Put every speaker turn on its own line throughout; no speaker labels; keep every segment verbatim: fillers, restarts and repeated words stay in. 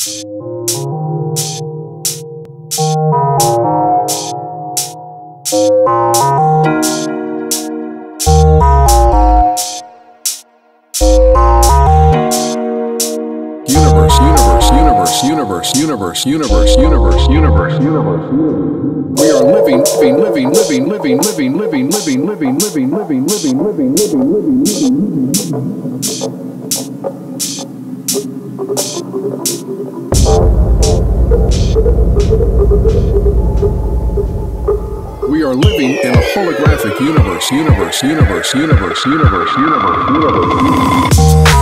Universe, universe, universe, universe, universe, universe, universe. We are living, living, living, living, living, living, living, living, living, living, living, living, living, living, living, living. We are living in a holographic universe, universe, universe, universe, universe, universe, universe.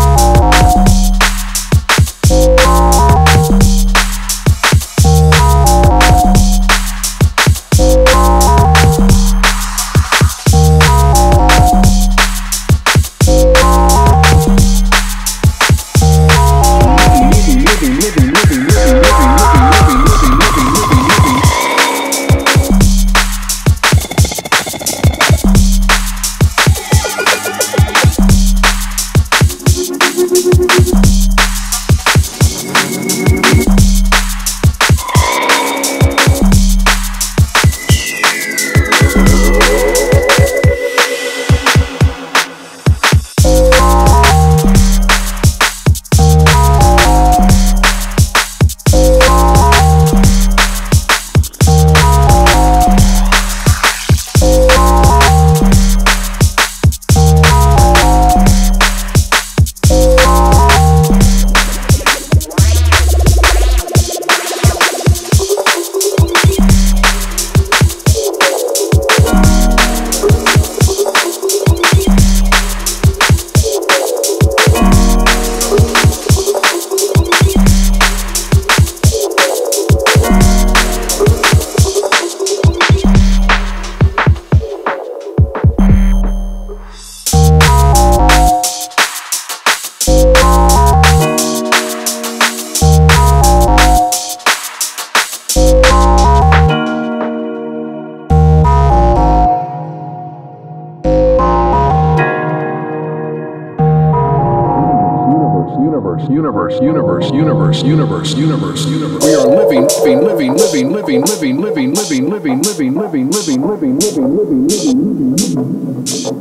Universe, universe, universe, universe, universe, universe. We are living, living, living, living, living, living, living, living, living, living, living, living, living, living, living, living.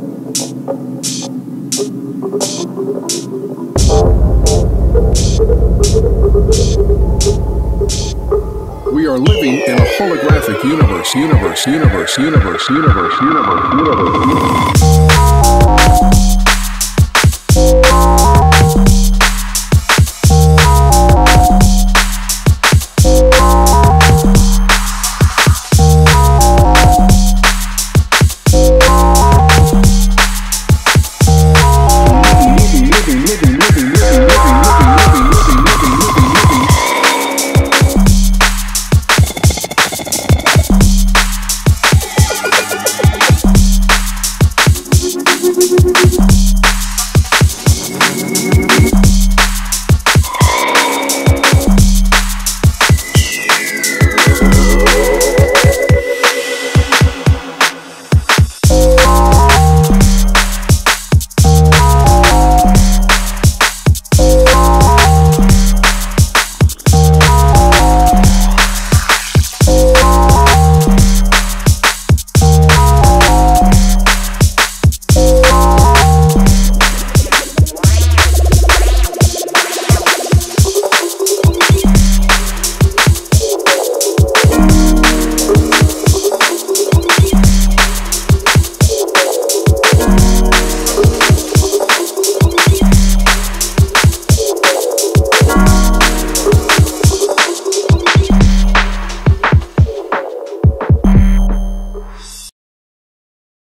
We are living in a holographic universe, universe, universe, universe, universe, universe, universe, universe.